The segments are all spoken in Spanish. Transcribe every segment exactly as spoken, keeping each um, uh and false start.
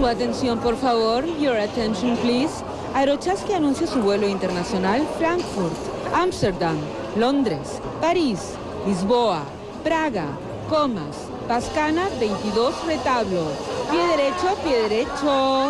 Su atención, por favor. Your attention, please. Aerochaski anuncia su vuelo internacional Frankfurt, Ámsterdam, Londres, París, Lisboa, Praga, Comas, Pascana, veintidós retablo. Pie derecho, pie derecho.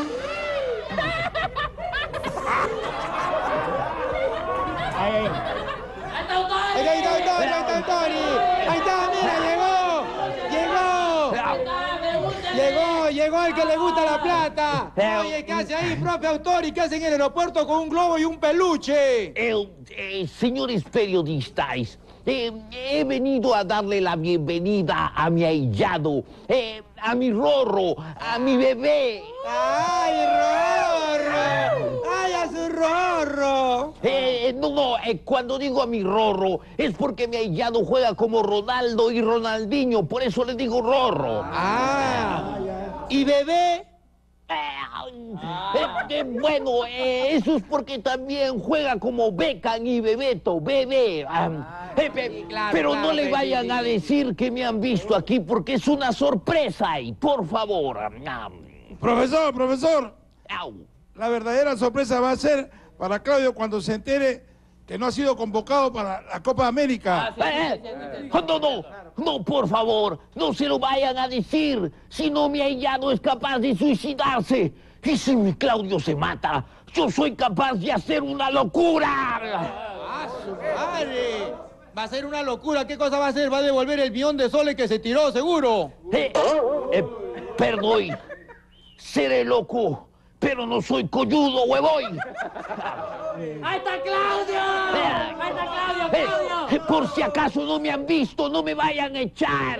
Ahí, ahí, ahí está, ahí está, ahí está, Tony. Ahí está, mira, llegó, llegó. Llegó, llegó el que le gusta la plata. Oye, ¿qué hace ahí, profe Autori? ¿Qué hace en el aeropuerto con un globo y un peluche? Eh, eh, señores periodistas, eh, he venido a darle la bienvenida a mi ahijado, eh, a mi Rorro, a mi bebé. ¡Ay, Rorro! ¡Ay, a su Rorro! Eh, no, no, eh, cuando digo a mi Rorro es porque mi ahijado juega como Ronaldo y Ronaldinho, por eso le digo Rorro. ¡Ah! ¿Y bebé? Eh, eh, eh, bueno, eh, eso es porque también juega como Beckham y Bebeto, bebé. Um, eh, eh, claro, pero claro, no le sí, vayan sí, a sí. decir que me han visto aquí porque es una sorpresa y por favor. Um, Profesor, profesor, au. la verdadera sorpresa va a ser para Claudio cuando se entere que no ha sido convocado para la Copa América. Eh, eh, no, no, no, por favor, no se lo vayan a decir, si no mi ahijado es capaz de suicidarse. Y si mi Claudio se mata, yo soy capaz de hacer una locura. ¡Ah, su madre! Va a ser una locura. ¿Qué cosa va a hacer? Va a devolver el millón de soles que se tiró, seguro. Eh, eh, perdón, seré loco, pero no soy colludo, huevón. ¡Ahí está Claudio! ¡Ahí está Claudio, Eh, Claudio! eh, por si acaso no me han visto, no me vayan a echar.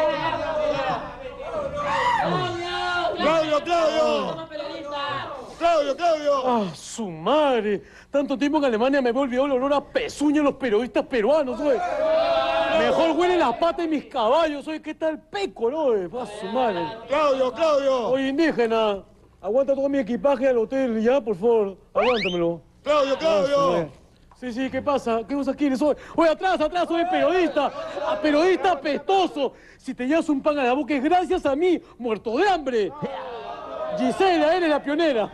¡Claudio, Claudio! ¡Claudio, Claudio! ¡Ah, su madre! Tanto tiempo en Alemania me volvió el olor a pezuña de los periodistas peruanos, güey. Mejor huelen las patas de mis caballos, oye, ¿qué tal peco, no? ¡Ah, su madre! ¡Claudio, Claudio! Oye, indígena, aguanta todo mi equipaje al hotel ya, por favor. Aguántamelo. ¡Claudio, Ah, su Claudio! madre. Sí, sí, ¿qué pasa? ¿Qué cosa quieres hoy? Oye, atrás, atrás, soy periodista. Ah, periodista apestoso. Si te llevas un pan a la boca es gracias a mí, muerto de hambre. Gisela, eres la pionera.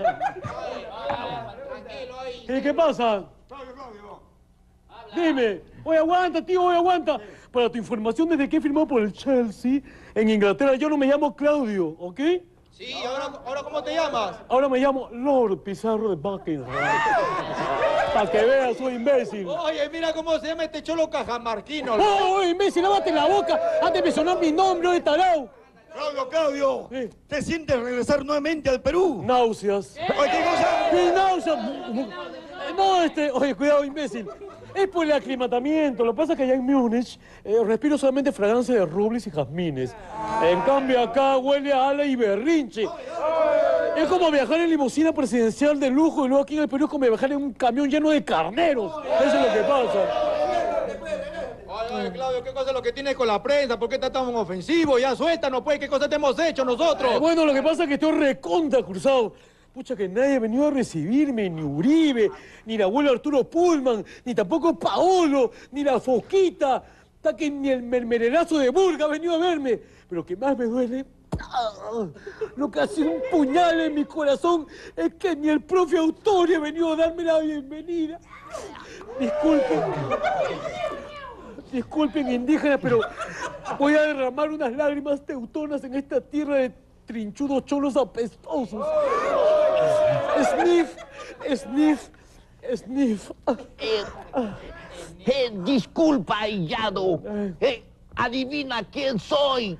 ¿Qué, qué pasa? ¡Claudio, Claudio! Dime. Oye, aguanta, tío, oye, aguanta. Para tu información, desde que he firmado por el Chelsea, en Inglaterra, yo no me llamo Claudio, ¿ok? Sí, ¿ahora, ahora cómo te llamas? Ahora me llamo Lord Pizarro de Buckingham. Para que veas, soy imbécil. Oye, mira cómo se llama este cholo cajamarquino. ¡Oh, oh, imbécil, lávate la boca! Antes de mencionar mi nombre, oye, tarao. ¡Claudio, Claudio! Sí. ¿Te sientes regresar nuevamente al Perú? Náuseas. Oye, ¿qué cosa? ¿Qué náuseas? No, este... Oye, cuidado, imbécil. Es por el aclimatamiento. Lo que pasa es que allá en Múnich eh, respiro solamente fragancia de robles y jazmines. En cambio acá huele a ala y berrinche. Es como viajar en limusina presidencial de lujo y luego aquí en el Perú es como viajar en un camión lleno de carneros. Eso es lo que pasa. Oye, oye, Claudio, ¿qué cosa es lo que tienes con la prensa? ¿Por qué estás tan ofensivo? Ya suéltanos, pues, ¿qué cosa te hemos hecho nosotros? Eh, bueno, lo que pasa es que estoy recontra cruzado. Pucha, que nadie ha venido a recibirme, ni Uribe, ni el abuelo Arturo Pullman, ni tampoco Paolo, ni la Foquita. Hasta que ni el mermererazo de Burga ha venido a verme. Pero lo que más me duele, ¡ah! Lo que hace un puñal en mi corazón es que ni el profe Autori ha venido a darme la bienvenida. Disculpen. Disculpen, indígena, pero voy a derramar unas lágrimas teutonas en esta tierra de trinchudos cholos apestosos. Sniff, sniff, sniff. Eh, eh, disculpa, ahijado. Eh, adivina quién soy.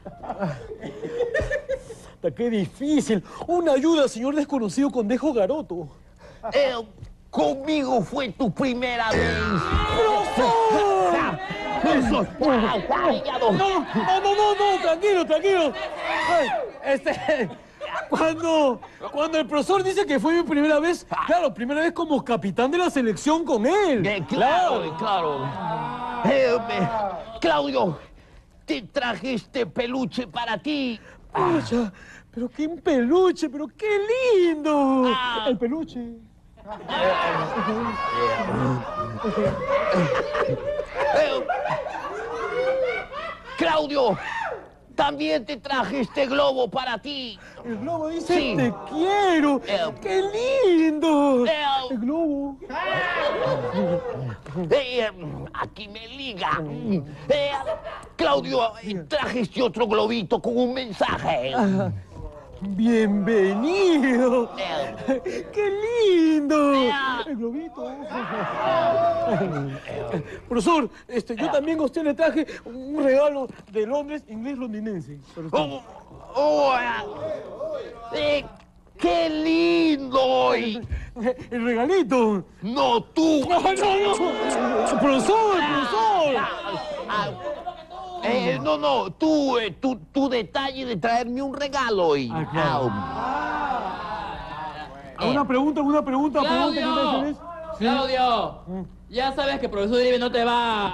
Hasta qué difícil. Una ayuda, señor desconocido condejo Garoto. Eh, conmigo fue tu primera vez. ¡Profesor! Eso. Ahijado. No, no, no, no, no, tranquilo, tranquilo. Ay, este, cuando, cuando el profesor dice que fue mi primera vez, claro, primera vez como capitán de la selección con él. Eh, claro, claro. Eh, eh, Claudio, te traje este peluche para ti. Pucha, pero qué peluche, pero qué lindo. Ah. El peluche. Eh, Claudio, también te traje este globo para ti. El globo dice, Sí. te quiero. Eh. ¡Qué lindo! Eh. El globo. Eh, aquí me liga. Eh, Claudio, eh, traje este otro globito con un mensaje. Ah, bienvenido. Eh, ¡Qué lindo! Eh. El globito. Profesor, este, yo también a usted le traje un regalo de Londres, inglés londinense. Para usted. oh, oh, eh, ¡qué lindo! El regalito. No, tú. No, no, no. Profesor, profesor. Ah, eh, no, no, tú, eh, tu, tu detalle de traerme un regalo hoy. Ah, claro. Ah, ¿Una pregunta, una pregunta? pregunta ¿qué tal tenés? Claudio, ya sabes que el profesor Uribe no te va...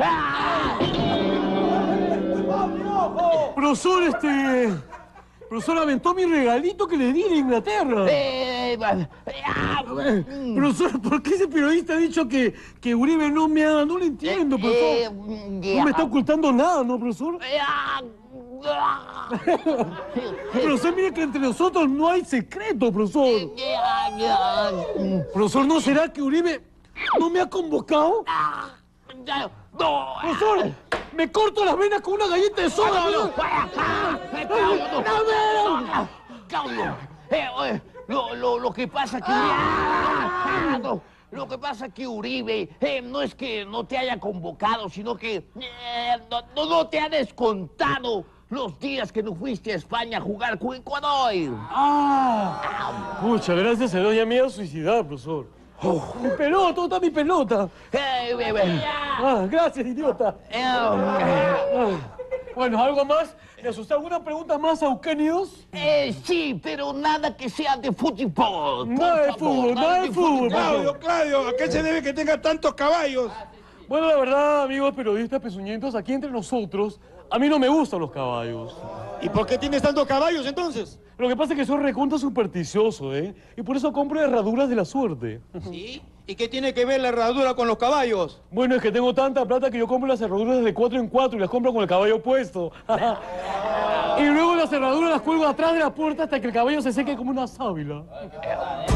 Profesor, este... Profesor, aventó mi regalito que le di de Inglaterra. eh, ah, Eh, Profesor, ¿por qué ese periodista ha dicho que, que Uribe no me ha... No lo entiendo, eh, profesor. No me está ocultando nada, ¿no, profesor? eh, ah, ah, Profesor, mire que entre nosotros no hay secreto, profesor. eh, ah, ah, Profesor, ¿no será que Uribe no me ha convocado? ah, no, Profesor, me corto las venas con una galleta de soda, no, no, profesor. ah, eh, Claudio, no, ¡No, no! Claudio, eh, eh, lo, lo, lo que pasa que Uribe, ah, ah, no, lo que pasa que Uribe eh, no es que no te haya convocado, sino que eh, no, no, no te ha descontado los días que no fuiste a España a jugar con Ecuador. ¡Ah! Pucha, gracias a Dios ya me iba a suicidar, profesor. Mi pelota, ¿dónde está mi pelota? Eh, eh, eh, Ah, gracias, idiota. eh, Ah, bueno, ¿algo más? ¿Le asusté alguna pregunta más a Eugenios? eh, sí, pero nada que sea de fútbol. por Nada de favor, fútbol, nada de fútbol. Claudio, Claudio, ¿a qué se debe que tenga tantos caballos? Bueno, la verdad, amigos periodistas pezuñentos, aquí entre nosotros, a mí no me gustan los caballos. ¿Y por qué tienes tantos caballos entonces? Lo que pasa es que soy recontra supersticioso, ¿eh? Y por eso compro herraduras de la suerte. ¿Sí? ¿Y qué tiene que ver la herradura con los caballos? Bueno, es que tengo tanta plata que yo compro las herraduras de cuatro en cuatro y las compro con el caballo puesto. Y luego las herraduras las cuelgo atrás de la puerta hasta que el caballo se seque como una sábila.